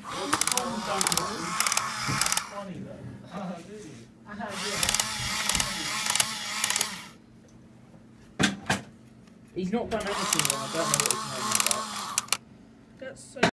Funny though. Oh, do you? He's not done anything wrong, I don't know what he's moaning about. That's so